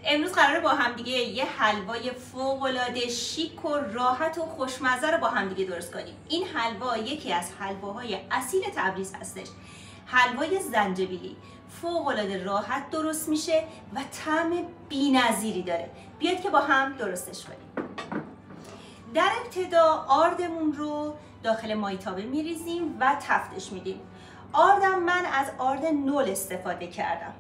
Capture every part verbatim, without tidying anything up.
امروز قراره با همدیگه یه حلوای فوق‌العاده شیک و راحت و خوشمزه رو با همدیگه درست کنیم. این حلوا یکی از حلواهای اصیل تبریز هستش. حلوای زنجبیلی فوق‌العاده راحت درست میشه و طعم بی‌نظیری داره. بیاید که با هم درستش کنیم. در ابتدا آردمون رو داخل مایتابه میریزیم و تفتش میدیم. آردم من از آرد نول استفاده کردم.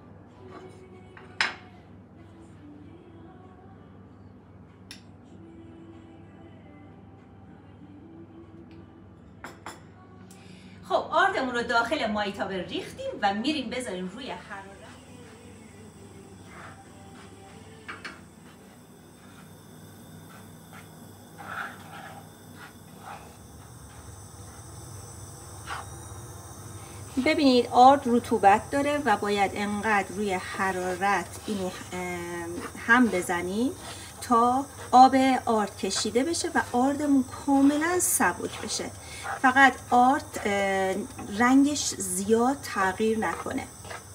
خب آردمون رو داخل مایتابه ریختیم و میریم بذاریم روی حرارت. ببینید آرد رطوبت داره و باید انقدر روی حرارت اینو هم بزنیم تا آب آرد کشیده بشه و آردمون کاملا سبک بشه. فقط آرد رنگش زیاد تغییر نکنه.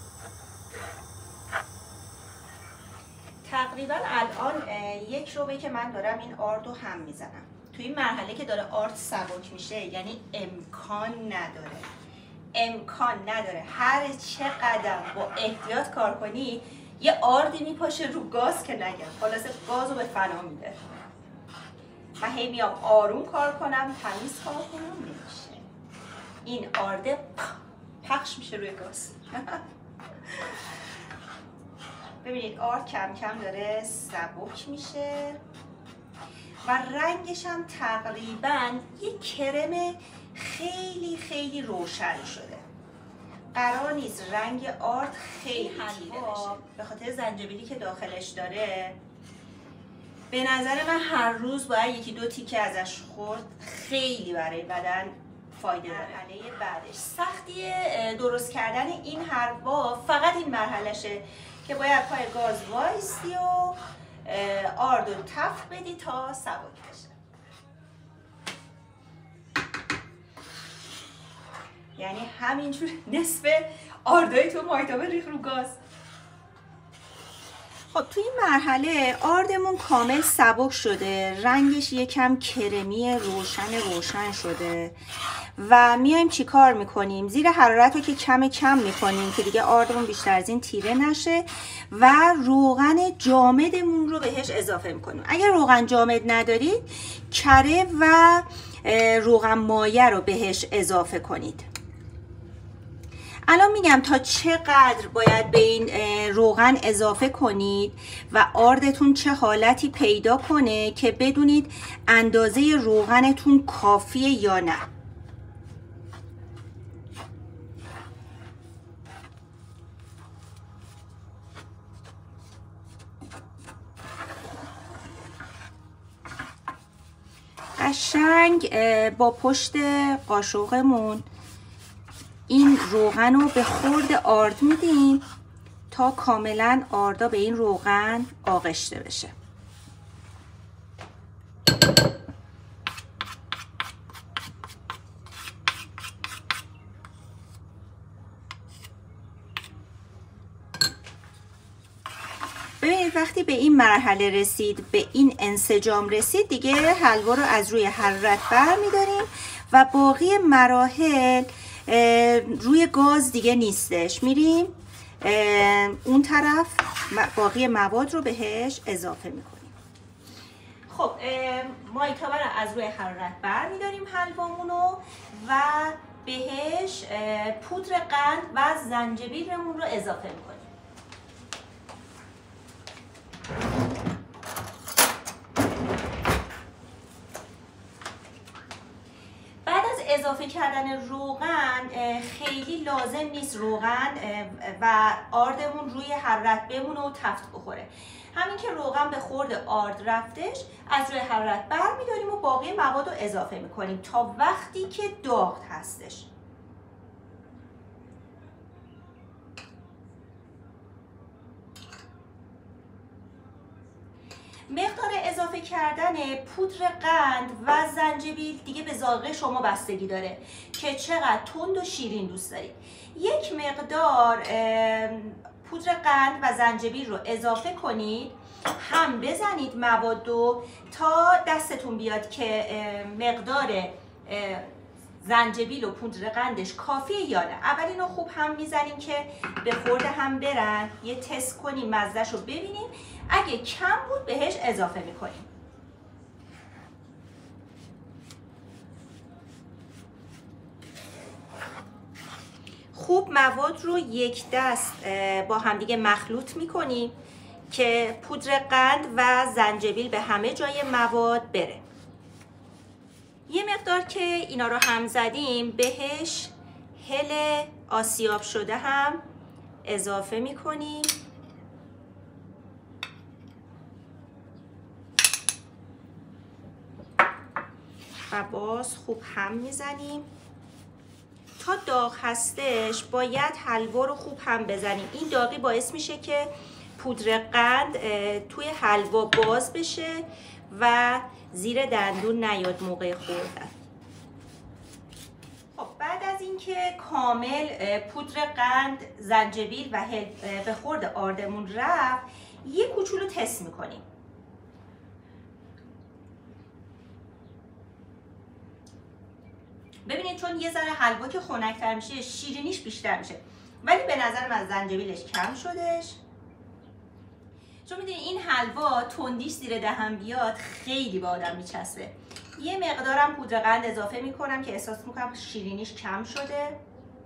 تقریبا الان یک روبه که من دارم این آرد رو هم میزنم. توی این مرحله که داره آرد سبک میشه یعنی امکان نداره امکان نداره هر چه قدم با احتیاط کار کنی یه آردی میپاشه رو گاز که نگم خلاصه گاز رو به فنا میده. من هی میام آروم کار کنم تمیز کار کنم نمیشه. این آرده پخش میشه روی گاز. ببینید آرد کم کم داره سبک میشه و رنگش هم تقریبا یه کرم خیلی خیلی روشن شده. قرار نیست رنگ آرد خیلی تیره بشه به خاطر زنجبیلی که داخلش داره. به نظر من هر روز باید یکی دو تیکه ازش خورد. خیلی برای بدن فایده داره. مرحله بعدش سختی درست کردن این حلوا فقط این مرحلهشه که باید پای گاز وایسی و آرد رو تفت بدی تا سبک بشه. یعنی همینجور نصف آردای تو مایتابه ریخ رو گاز. خب توی این مرحله آردمون کامل سبک شده، رنگش یکم کرمی روشن روشن شده و میایم چی کار میکنیم؟ زیر حرارت رو که کم کم میکنیم که دیگه آردمون بیشتر از این تیره نشه و روغن جامدمون رو بهش اضافه میکنیم. اگر روغن جامد ندارید کره و روغن مایع رو بهش اضافه کنید. الان میگم تا چقدر باید به این روغن اضافه کنید و آردتون چه حالتی پیدا کنه که بدونید اندازه روغنتون کافیه یا نه. قشنگ با پشت قاشقمون این روغن رو به خورد آرد میدیم تا کاملا آردا به این روغن آغشته بشه. ببینید وقتی به این مرحله رسید، به این انسجام رسید، دیگه حلوا رو از روی حرارت بر میداریم و باقی مراحل روی گاز دیگه نیستش. میریم اون طرف باقی مواد رو بهش اضافه میکنیم. خب مایتابه رو از روی حرارت بر میداریم حلوامونو و بهش پودر قند و زنجبیلمون رو اضافه میکنیم. اضافه کردن روغن خیلی لازم نیست روغن و آردمون روی حرارت بمونه و تفت بخوره. همین که روغن به خورد آرد رفتش از روی حرارت بر میداریم و باقی مواد رو اضافه میکنیم تا وقتی که داغ هستش. مقدار اضافه کردن پودر قند و زنجبیل دیگه به ذائقه شما بستگی داره که چقدر تند و شیرین دوست دارید. یک مقدار پودر قند و زنجبیل رو اضافه کنید، هم بزنید موادو تا دستتون بیاد که مقدار زنجبیل و پودر قندش کافیه یا نه. اول اینو خوب هم میزنیم که به خورد هم برن، یه تست کنیم مزهش رو ببینیم، اگه کم بود بهش اضافه میکنیم. خوب مواد رو یک دست با همدیگه مخلوط میکنیم که پودر قند و زنجبیل به همه جای مواد بره. یه مقدار که اینا رو هم زدیم بهش هل آسیاب شده هم اضافه میکنیم و باز خوب هم میزنیم. تا داغ هستش باید حلوا رو خوب هم بزنیم. این داغی باعث میشه که پودر قند توی حلوا باز بشه و زیر دندون نیاد موقع خوردن. خب بعد از اینکه کامل پودر قند، زنجبیل و به خورد آردمون رفت، یه کوچولو تست میکنیم. ببینید چون یه ذره حلوا که خنک‌تر میشه شیرینیش بیشتر میشه، ولی به نظر من زنجبیلش کم شدش. چون میدونید این حلوا تندیش زیر دهن بیاد خیلی به آدم میچسبه. یه مقدارم پودر قند اضافه میکنم که احساس میکنم شیرینیش کم شده.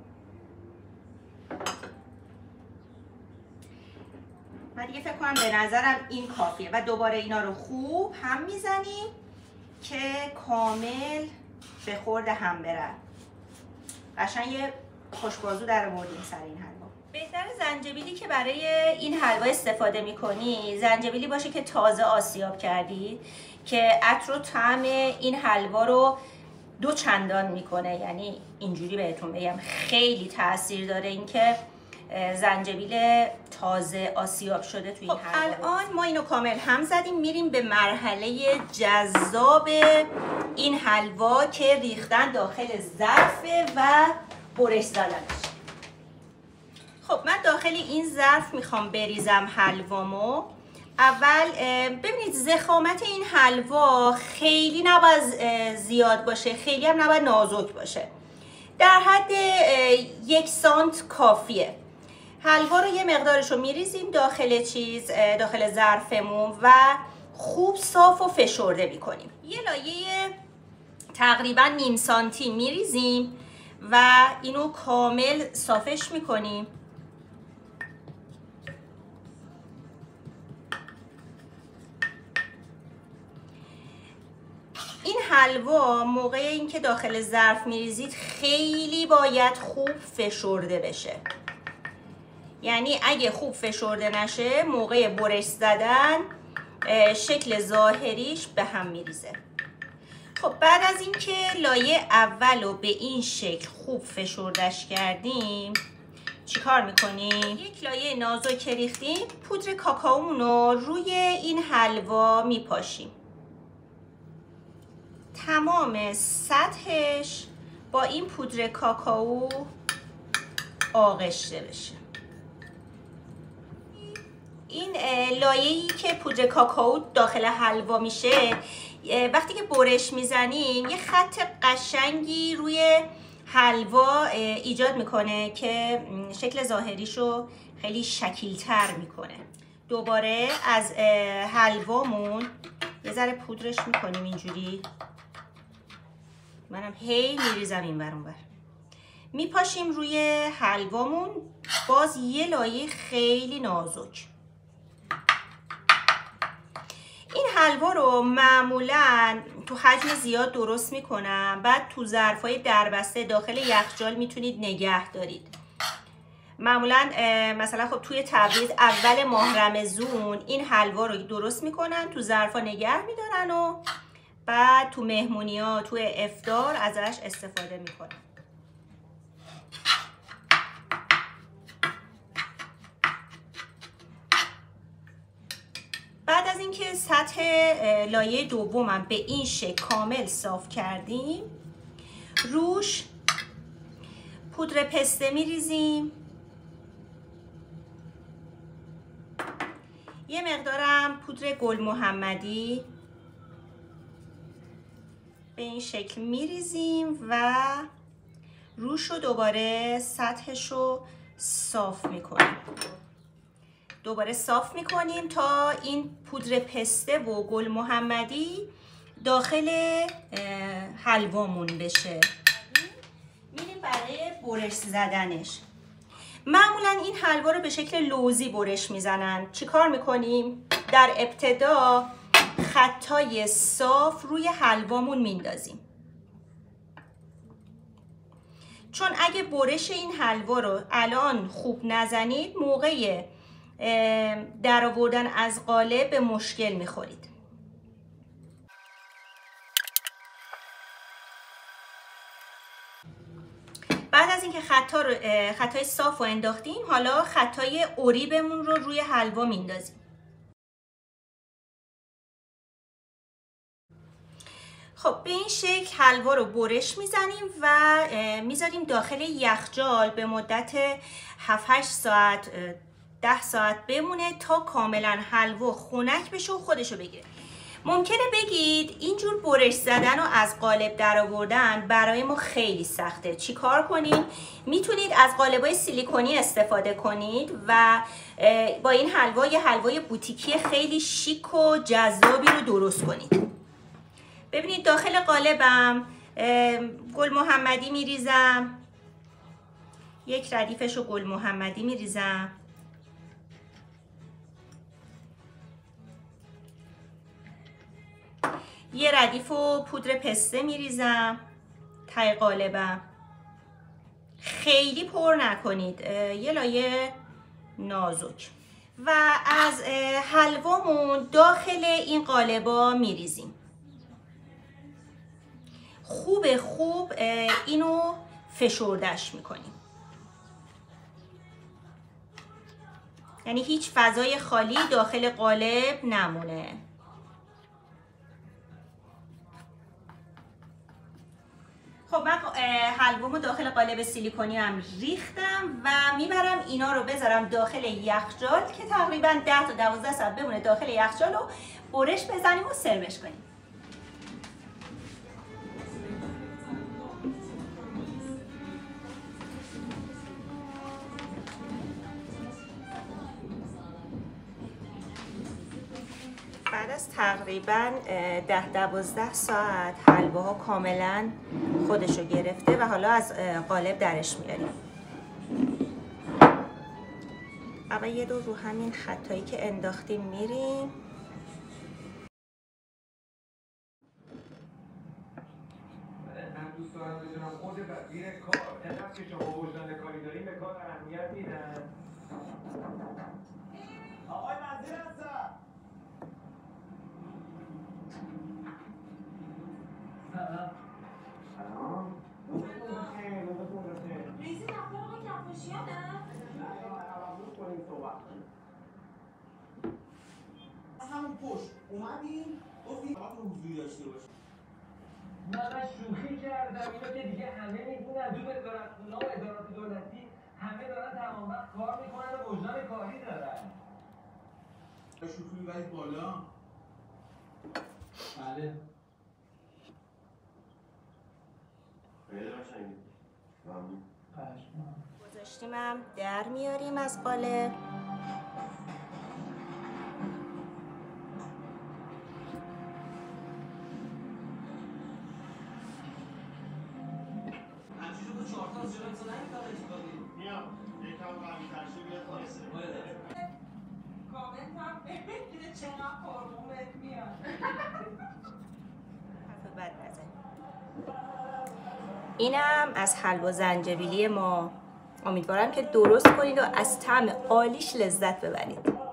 و دیگه فکر کنم به نظرم این کافیه و دوباره اینا رو خوب هم میزنیم که کامل به خورد هم برن. قشنگ یه خوشبازو در آوردیم سر این حلوا. بهتر زنجبیلی که برای این حلوا استفاده میکنی زنجبیلی باشه که تازه آسیاب کردید، که عطر و طعم این حلوا رو دو چندان میکنه. یعنی اینجوری بهتون بگم خیلی تاثیر داره اینکه زنجبیل تازه آسیاب شده توی این حلوا. الان ما اینو کامل هم زدیم، میریم به مرحله جذاب این حلوا که ریختن داخل ظرف و برش زدنش. خب من داخل این ظرف میخوام بریزم حلوامو. اول ببینید ضخامت این حلوا خیلی نباید زیاد باشه، خیلی هم نباید نازک باشه، در حد یک سانت کافیه. حلوا رو یه مقدارش رو میریزیم داخل چیز داخل ظرفمون و خوب صاف و فشرده میکنیم. یه لایه تقریبا نیم سانتی میریزیم و اینو کامل صافش میکنیم. این حلوا موقع اینکه داخل ظرف میریزید خیلی باید خوب فشرده بشه. یعنی اگه خوب فشرده نشه موقع برش زدن شکل ظاهریش به هم میریزه. خب بعد از اینکه لایه اول رو به این شکل خوب فشردش کردیم چیکار میکنیم؟ یک لایه نازک ریختیم، پودر کاکائومون رو روی این حلوا میپاشیم. تمام سطحش با این پودر کاکائو آغشته بشه. این لایه‌ای که پودر کاکائو داخل حلوا میشه وقتی که برش میزنیم یه خط قشنگی روی حلوا ایجاد میکنه که شکل ظاهریشو خیلی شکیل‌تر میکنه. دوباره از حلوامون یه ذره پودرش میکنیم اینجوری. منم هی میریزم این ور اون ور. میپاشیم روی حلوامون باز یه لایه خیلی نازک. این حلوا رو معمولاً تو حجم زیاد درست میکنم، بعد تو ظرفای دربسته داخل یخچال میتونید نگه دارید. معمولاً مثلا خب توی تبریز اول ماه رمضان این حلوا رو درست میکنن، تو ظرفا نگه میدارن و بعد تو مهمونی‌ها تو افطار ازش استفاده میکنن. بعد از اینکه سطح لایه دومم به این شکل کامل صاف کردیم، روش پودر پسته میریزیم یه مقدارم پودر گل محمدی به این شکل میریزیم و روش رو دوباره سطحش رو صاف میکنیم. دوباره صاف میکنیم تا این پودر پسته و گل محمدی داخل حلوامون بشه. میریم برای برش زدنش. معمولا این حلوا رو به شکل لوزی برش میزنن. چیکار میکنیم؟ در ابتدا خطای صاف روی حلوامون میندازیم، چون اگه برش این حلوا رو الان خوب نزنید موقع در آوردن از قالب به مشکل میخورید. بعد از اینکه خطا رو خطای صاف رو انداختیم، حالا خطای اوریبمون رو روی حلوا میندازیم. خب به این شکل حلوا رو برش میزنیم و میذاریم داخل یخچال به مدت هفت هشت ساعت ده ساعت بمونه تا کاملا حلوا خنک بشه و خودشو بگیره. ممکنه بگید اینجور برش زدن و از قالب در آوردن برای ما خیلی سخته. چی کار کنیم؟ میتونید از قالب‌های سیلیکونی استفاده کنید و با این حلوا یه حلوای بوتیکی خیلی شیک و جذابی رو درست کنید. ببینید داخل قالبم گل محمدی میریزم، یک ردیفش رو گل محمدی میریزم، یه ردیف و پودر پسته میریزم ته قالبم. خیلی پر نکنید، یه لایه نازک. و از حلوامون داخل این قالبا میریزیم. خوب خوب اینو فشردش میکنیم، یعنی هیچ فضای خالی داخل قالب نمونه. خب من حلوامو داخل قالب سیلیکونی هم ریختم و میبرم اینا رو بذارم داخل یخچال که تقریبا ده تا دوازده ساعت بمونه داخل یخچال و برش بزنیم و سروش کنیم. بعد از تقریبا ده دوازده ساعت حلواها کاملا خودشو گرفته و حالا از قالب درش میاریم. اول یه دور رو همین خطایی که انداختیم میریم. من دوست دارم بدونم خود وزیر کار انقدر که شما وجدان کاری داریم به کار اهمیت میدن. آقای وزیر هستم. سلام. سلام. ریزی دفتر آقای کفاشیانه؟ نه یا عوض کنیم صحبت کنیم. همون پشت اومدیم گفتیم باید حضوری داشته باشیم. نه من شوخی کردم، اینو که دیگه همه میدونن تو وزارتخونه‌ها و ادارات دولتی همه دارن تمام وقت کار میکنن و وجدان کاری دارن. شوخی میبرید بالا. بله. خیلی قشنگه. ممنون. گذاشتیم هم در میاریم از قالب. اینم از حلوا زنجبیلی ما. امیدوارم که درست کنید و از طعم عالیش لذت ببرید.